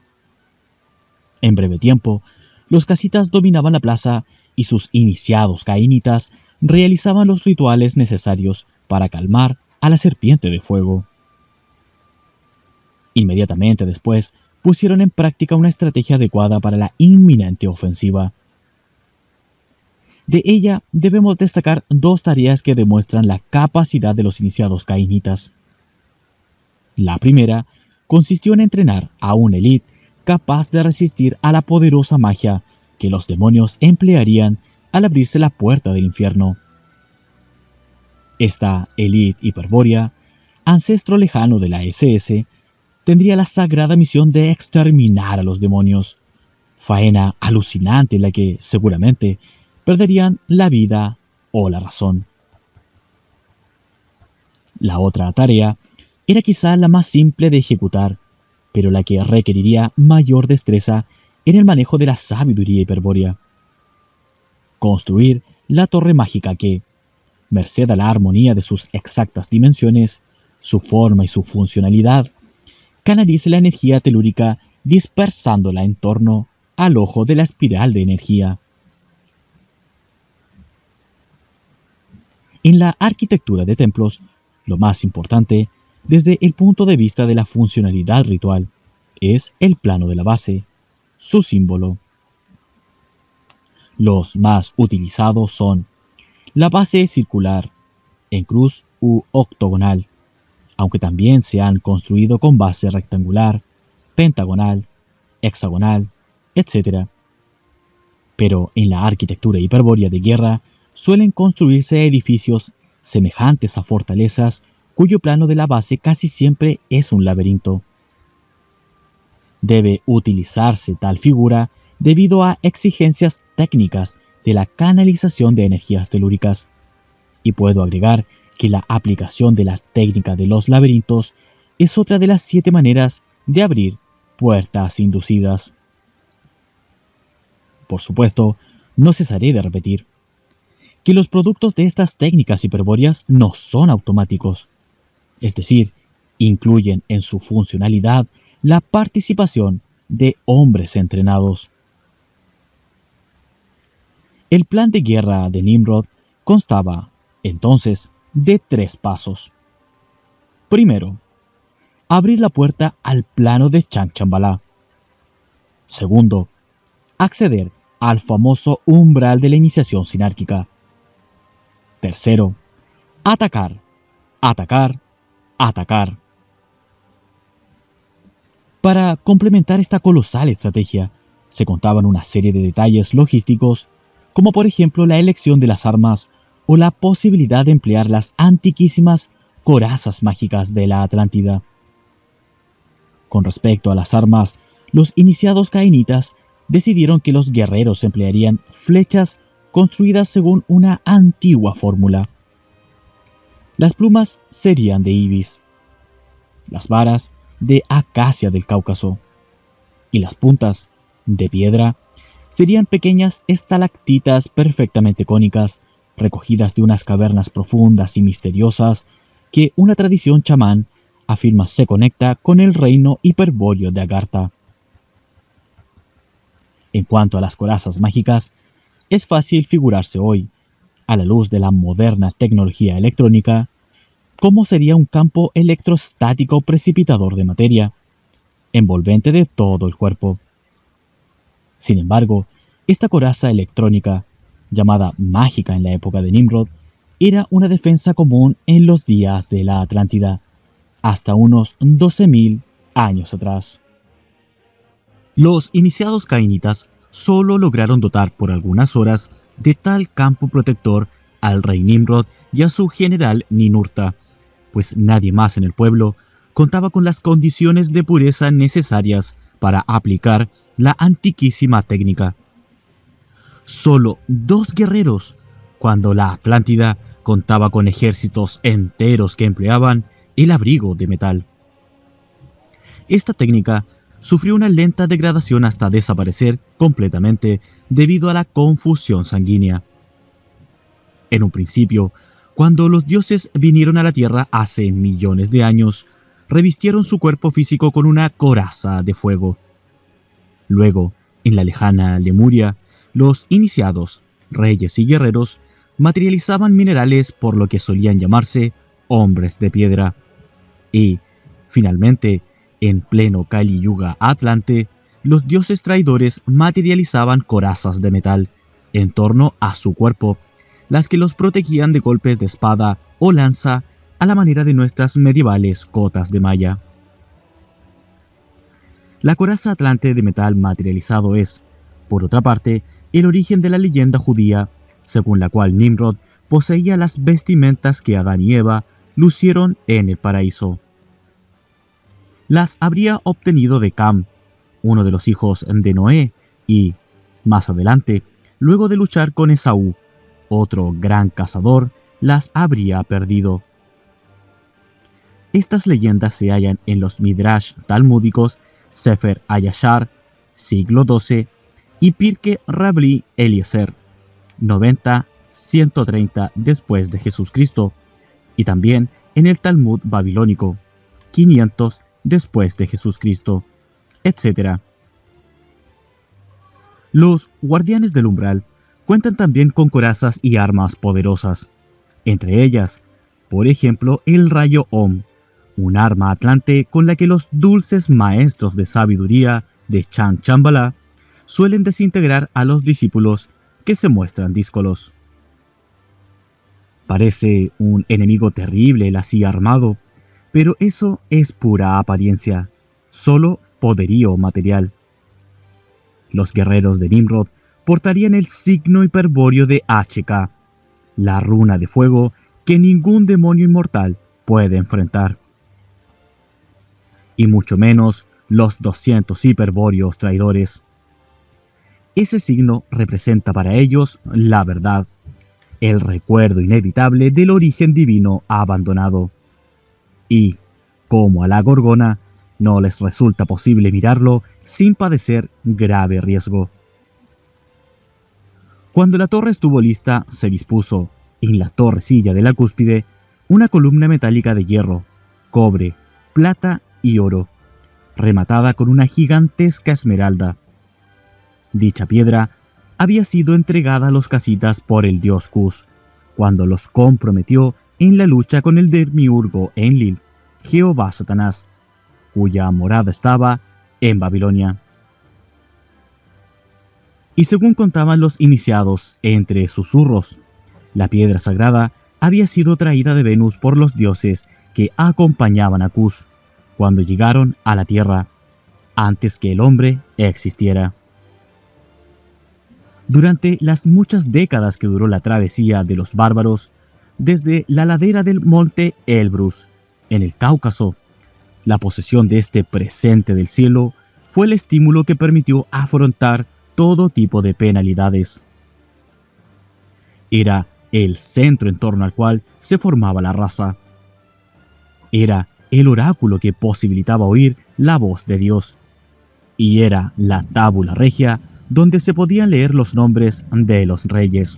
En breve tiempo, los casitas dominaban la plaza y sus iniciados cainitas realizaban los rituales necesarios para calmar a la serpiente de fuego. Inmediatamente después, pusieron en práctica una estrategia adecuada para la inminente ofensiva. De ella debemos destacar dos tareas que demuestran la capacidad de los iniciados cainitas. La primera consistió en entrenar a una élite capaz de resistir a la poderosa magia que los demonios emplearían al abrirse la puerta del infierno. Esta élite hiperbórea, ancestro lejano de la ese ese, tendría la sagrada misión de exterminar a los demonios, faena alucinante en la que, seguramente, perderían la vida o la razón. La otra tarea era quizá la más simple de ejecutar, pero la que requeriría mayor destreza en el manejo de la sabiduría hiperbórea. Construir la torre mágica que, merced a la armonía de sus exactas dimensiones, su forma y su funcionalidad, canalice la energía telúrica dispersándola en torno al ojo de la espiral de energía. En la arquitectura de templos, lo más importante, desde el punto de vista de la funcionalidad ritual, es el plano de la base, su símbolo. Los más utilizados son la base circular, en cruz u octogonal, aunque también se han construido con base rectangular, pentagonal, hexagonal, etcétera. Pero en la arquitectura hiperbórea de guerra suelen construirse edificios semejantes a fortalezas cuyo plano de la base casi siempre es un laberinto. Debe utilizarse tal figura debido a exigencias técnicas de la canalización de energías telúricas. Y puedo agregar que la aplicación de la técnica de los laberintos es otra de las siete maneras de abrir puertas inducidas. Por supuesto, no cesaré de repetir que los productos de estas técnicas hiperbóreas no son automáticos, es decir, incluyen en su funcionalidad la participación de hombres entrenados. El plan de guerra de Nimrod constaba, entonces, de tres pasos. Primero, abrir la puerta al plano de Changchanbalá. Segundo, acceder al famoso umbral de la iniciación sinárquica. Tercero, atacar, atacar, atacar. Para complementar esta colosal estrategia, se contaban una serie de detalles logísticos, como por ejemplo la elección de las armas o la posibilidad de emplear las antiquísimas corazas mágicas de la Atlántida. Con respecto a las armas, los iniciados cainitas decidieron que los guerreros emplearían flechas construidas según una antigua fórmula. Las plumas serían de ibis, las varas de acacia del Cáucaso y las puntas, de piedra, serían pequeñas estalactitas perfectamente cónicas recogidas de unas cavernas profundas y misteriosas que una tradición chamán afirma se conecta con el reino hiperbóreo de Agartha. En cuanto a las corazas mágicas, es fácil figurarse hoy, a la luz de la moderna tecnología electrónica, cómo sería un campo electrostático precipitador de materia, envolvente de todo el cuerpo. Sin embargo, esta coraza electrónica, llamada mágica en la época de Nimrod, era una defensa común en los días de la Atlántida, hasta unos doce mil años atrás. Los iniciados cainitas solo lograron dotar por algunas horas de tal campo protector al rey Nimrod y a su general Ninurta, pues nadie más en el pueblo contaba con las condiciones de pureza necesarias para aplicar la antiquísima técnica. Solo dos guerreros, cuando la Atlántida contaba con ejércitos enteros que empleaban el abrigo de metal. Esta técnica sufrió una lenta degradación hasta desaparecer completamente debido a la confusión sanguínea. En un principio, cuando los dioses vinieron a la Tierra hace millones de años, revistieron su cuerpo físico con una coraza de fuego. Luego, en la lejana Lemuria, los iniciados, reyes y guerreros, materializaban minerales por lo que solían llamarse hombres de piedra. Y, finalmente, en pleno Kali Yuga Atlante, los dioses traidores materializaban corazas de metal en torno a su cuerpo, las que los protegían de golpes de espada o lanza a la manera de nuestras medievales cotas de malla. La coraza atlante de metal materializado es, por otra parte, el origen de la leyenda judía, según la cual Nimrod poseía las vestimentas que Adán y Eva lucieron en el paraíso. Las habría obtenido de Cam, uno de los hijos de Noé, y, más adelante, luego de luchar con Esaú, otro gran cazador, las habría perdido. Estas leyendas se hallan en los Midrash talmúdicos Sefer Hayashar, siglo doce, y Pirke Rabbi Eliezer, noventa a ciento treinta después de Jesús Cristo, y también en el Talmud babilónico, quinientos después de Jesús Cristo, etcétera. Los guardianes del umbral cuentan también con corazas y armas poderosas, entre ellas, por ejemplo, el rayo Om, un arma atlante con la que los dulces maestros de sabiduría de Changchanbalá suelen desintegrar a los discípulos que se muestran díscolos. Parece un enemigo terrible el así armado, pero eso es pura apariencia, solo poderío material. Los guerreros de Nimrod portarían el signo hiperbóreo de H K, la runa de fuego que ningún demonio inmortal puede enfrentar. Y mucho menos los doscientos hiperbóreos traidores. Ese signo representa para ellos la verdad, el recuerdo inevitable del origen divino abandonado. Y, como a la Gorgona, no les resulta posible mirarlo sin padecer grave riesgo. Cuando la torre estuvo lista, se dispuso, en la torrecilla de la cúspide, una columna metálica de hierro, cobre, plata y oro, rematada con una gigantesca esmeralda. Dicha piedra había sido entregada a los casitas por el dios Cus, cuando los comprometió en la lucha con el demiurgo Enlil, Jehová Satanás, cuya morada estaba en Babilonia. Y según contaban los iniciados entre susurros, la piedra sagrada había sido traída de Venus por los dioses que acompañaban a Cus cuando llegaron a la tierra, antes que el hombre existiera. Durante las muchas décadas que duró la travesía de los bárbaros, desde la ladera del monte Elbrus, en el Cáucaso, la posesión de este presente del cielo fue el estímulo que permitió afrontar todo tipo de penalidades. Era el centro en torno al cual se formaba la raza. Era el oráculo que posibilitaba oír la voz de Dios. Y era la tábula regia donde se podían leer los nombres de los reyes.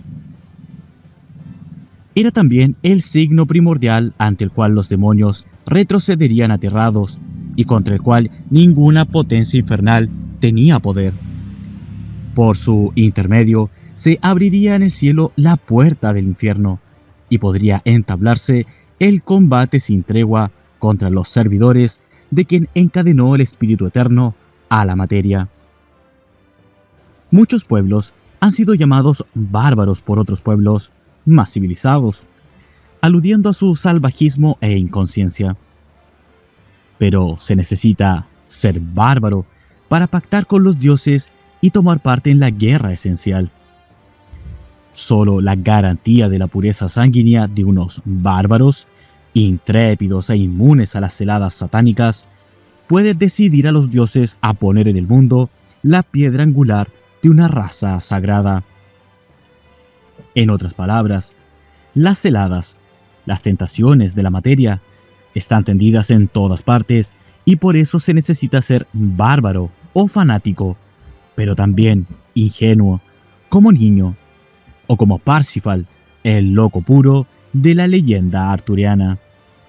Era también el signo primordial ante el cual los demonios retrocederían aterrados y contra el cual ninguna potencia infernal tenía poder. Por su intermedio se abriría en el cielo la puerta del infierno y podría entablarse el combate sin tregua contra los servidores de quien encadenó el espíritu eterno a la materia. Muchos pueblos han sido llamados bárbaros por otros pueblos más civilizados, aludiendo a su salvajismo e inconsciencia. Pero se necesita ser bárbaro para pactar con los dioses y tomar parte en la guerra esencial. Solo la garantía de la pureza sanguínea de unos bárbaros, intrépidos e inmunes a las heladas satánicas, puede decidir a los dioses a poner en el mundo la piedra angular de una raza sagrada. En otras palabras, las heladas, las tentaciones de la materia, están tendidas en todas partes y por eso se necesita ser bárbaro o fanático, pero también ingenuo, como niño, o como Parsifal, el loco puro de la leyenda arturiana.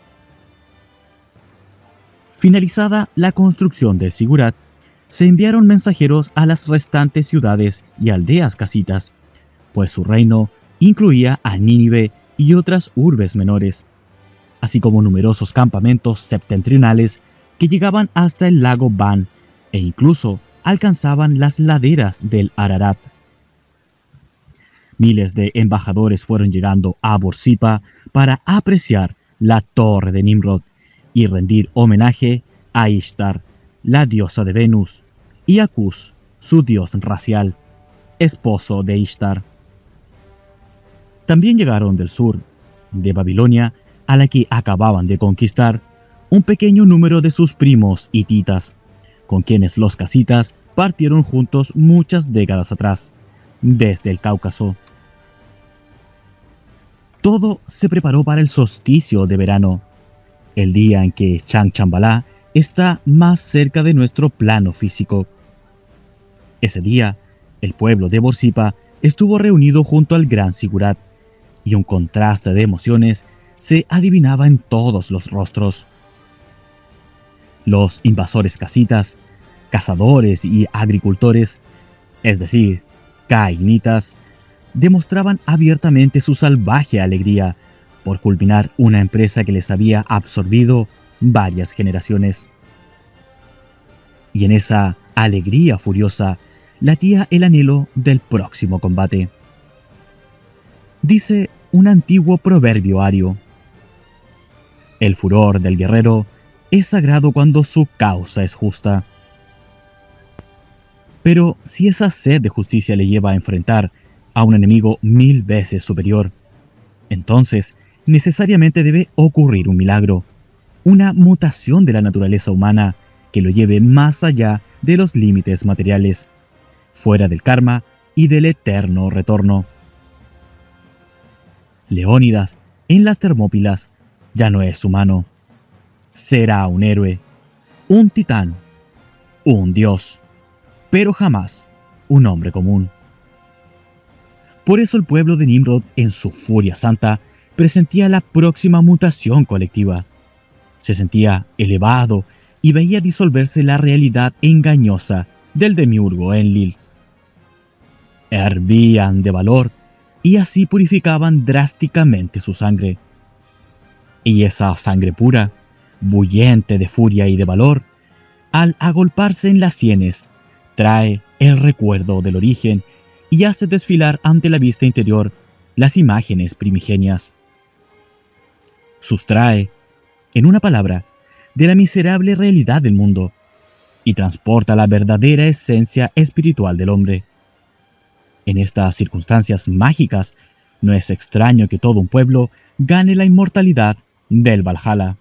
Finalizada la construcción del Sigurat, se enviaron mensajeros a las restantes ciudades y aldeas casitas, pues su reino incluía a Nínive y otras urbes menores, así como numerosos campamentos septentrionales que llegaban hasta el lago Van e incluso alcanzaban las laderas del Ararat. Miles de embajadores fueron llegando a Borsippa para apreciar la torre de Nimrod y rendir homenaje a Ishtar, la diosa de Venus, y a Cus, su dios racial, esposo de Ishtar. También llegaron del sur, de Babilonia, a la que acababan de conquistar, un pequeño número de sus primos hititas, con quienes los casitas partieron juntos muchas décadas atrás, desde el Cáucaso. Todo se preparó para el solsticio de verano, el día en que Changchanbalá está más cerca de nuestro plano físico. Ese día, el pueblo de Borsippa estuvo reunido junto al gran Sigurat, y un contraste de emociones se adivinaba en todos los rostros. Los invasores casitas, cazadores y agricultores, es decir, cainitas, demostraban abiertamente su salvaje alegría por culminar una empresa que les había absorbido varias generaciones. Y en esa alegría furiosa latía el anhelo del próximo combate. Dice un antiguo proverbio ario: el furor del guerrero es sagrado cuando su causa es justa. Pero si esa sed de justicia le lleva a enfrentar a un enemigo mil veces superior, entonces necesariamente debe ocurrir un milagro, una mutación de la naturaleza humana que lo lleve más allá de los límites materiales, fuera del karma y del eterno retorno. Leónidas, en las Termópilas, ya no es humano. Será un héroe, un titán, un dios, pero jamás un hombre común. Por eso el pueblo de Nimrod, en su furia santa, presentía la próxima mutación colectiva. Se sentía elevado y veía disolverse la realidad engañosa del demiurgo Enlil. Hervían de valor y así purificaban drásticamente su sangre. Y esa sangre pura, bullente de furia y de valor, al agolparse en las sienes, trae el recuerdo del origen y hace desfilar ante la vista interior las imágenes primigenias. Sustrae, en una palabra, de la miserable realidad del mundo y transporta la verdadera esencia espiritual del hombre. En estas circunstancias mágicas, no es extraño que todo un pueblo gane la inmortalidad del Valhalla.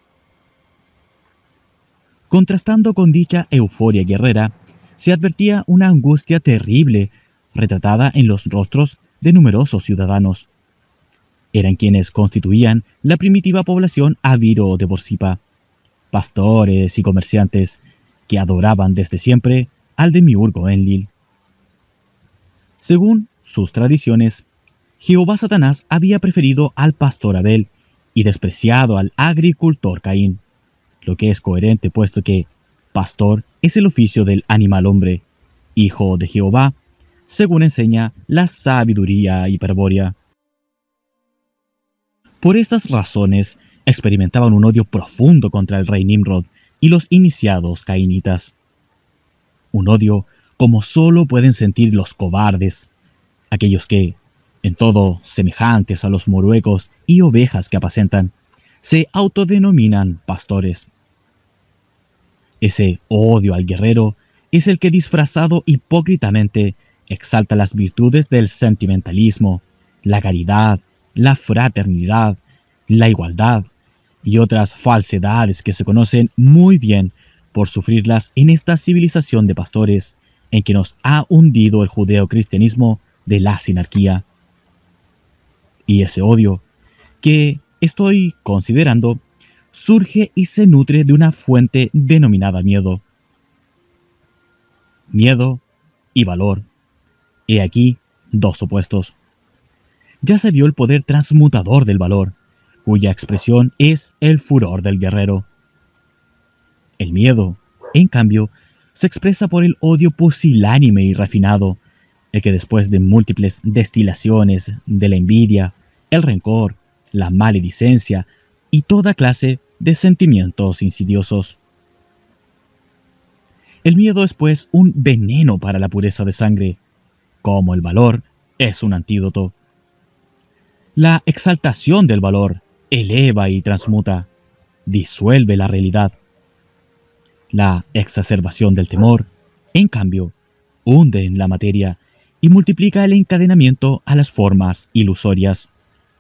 Contrastando con dicha euforia guerrera, se advertía una angustia terrible retratada en los rostros de numerosos ciudadanos. Eran quienes constituían la primitiva población aviro de Borsippa, pastores y comerciantes que adoraban desde siempre al demiurgo Enlil. Según sus tradiciones, Jehová Satanás había preferido al pastor Abel y despreciado al agricultor Caín, lo que es coherente puesto que pastor es el oficio del animal hombre, hijo de Jehová, según enseña la sabiduría hiperbórea. Por estas razones, experimentaban un odio profundo contra el rey Nimrod y los iniciados caínitas. Un odio como solo pueden sentir los cobardes, aquellos que, en todo semejantes a los moruecos y ovejas que apacentan, se autodenominan pastores. Ese odio al guerrero es el que disfrazado hipócritamente exalta las virtudes del sentimentalismo, la caridad, la fraternidad, la igualdad y otras falsedades que se conocen muy bien por sufrirlas en esta civilización de pastores en que nos ha hundido el judeocristianismo de la sinarquía. Y ese odio, que estoy considerando, surge y se nutre de una fuente denominada miedo. Miedo y valor. He aquí dos opuestos. Ya se vio el poder transmutador del valor, cuya expresión es el furor del guerrero. El miedo, en cambio, se expresa por el odio pusilánime y refinado, el que después de múltiples destilaciones de la envidia, el rencor, la maledicencia y toda clase de sentimientos insidiosos. El miedo es pues un veneno para la pureza de sangre, como el valor es un antídoto. La exaltación del valor eleva y transmuta, disuelve la realidad. La exacerbación del temor, en cambio, hunde en la materia y multiplica el encadenamiento a las formas ilusorias.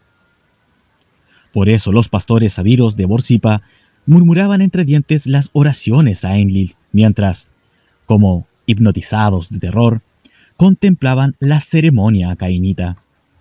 Por eso los pastores aviros de Borsippa murmuraban entre dientes las oraciones a Enlil, mientras, como hipnotizados de terror, contemplaban la ceremonia cainita.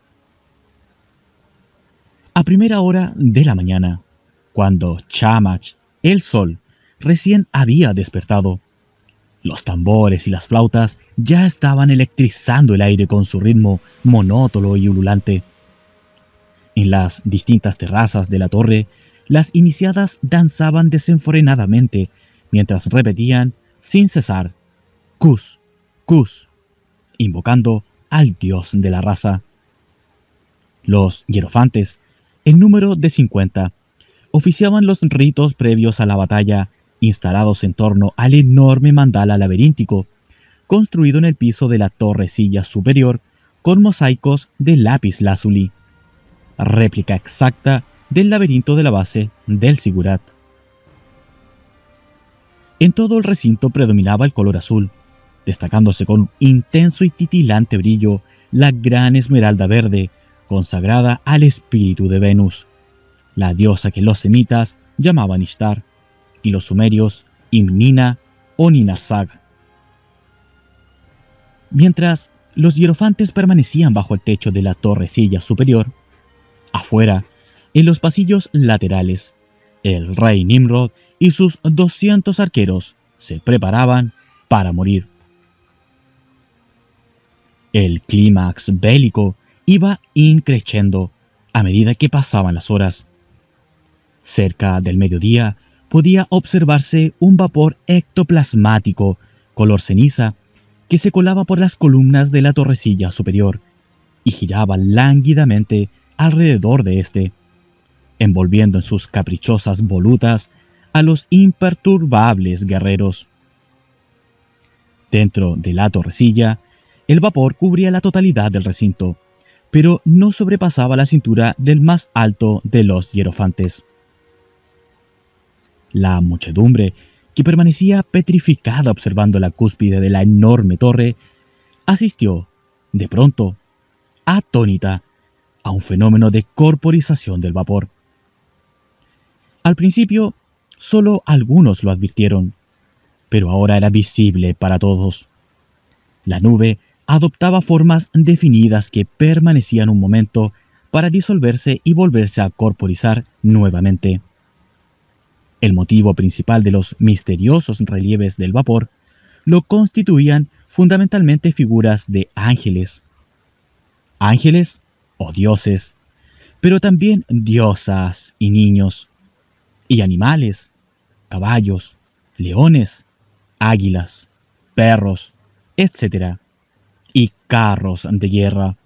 A primera hora de la mañana, cuando Shamash, el sol, recién había despertado, los tambores y las flautas ya estaban electrizando el aire con su ritmo monótono y ululante. En las distintas terrazas de la torre, las iniciadas danzaban desenfrenadamente mientras repetían sin cesar Cus, Cus, invocando al dios de la raza. Los hierofantes, en número de cincuenta, oficiaban los ritos previos a la batalla, instalados en torno al enorme mandala laberíntico, construido en el piso de la torrecilla superior con mosaicos de lápiz lazuli, réplica exacta del laberinto de la base del Zigurat. En todo el recinto predominaba el color azul, destacándose con un intenso y titilante brillo la gran esmeralda verde, consagrada al espíritu de Venus, la diosa que los semitas llamaban Ishtar y los sumerios Imnina o Ninarsag. Mientras los hierofantes permanecían bajo el techo de la torrecilla superior, afuera, en los pasillos laterales, el rey Nimrod y sus doscientos arqueros se preparaban para morir. El clímax bélico iba increciendo a medida que pasaban las horas. Cerca del mediodía podía observarse un vapor ectoplasmático color ceniza que se colaba por las columnas de la torrecilla superior y giraba lánguidamente alrededor de éste, envolviendo en sus caprichosas volutas a los imperturbables guerreros. Dentro de la torrecilla, el vapor cubría la totalidad del recinto, pero no sobrepasaba la cintura del más alto de los hierofantes. La muchedumbre, que permanecía petrificada observando la cúspide de la enorme torre, asistió, de pronto, atónita, a un fenómeno de corporización del vapor. Al principio, solo algunos lo advirtieron, pero ahora era visible para todos. La nube adoptaba formas definidas que permanecían un momento para disolverse y volverse a corporizar nuevamente. El motivo principal de los misteriosos relieves del vapor lo constituían fundamentalmente figuras de ángeles. Ángeles o dioses, pero también diosas y niños, y animales, caballos, leones, águilas, perros, etcétera, y carros de guerra.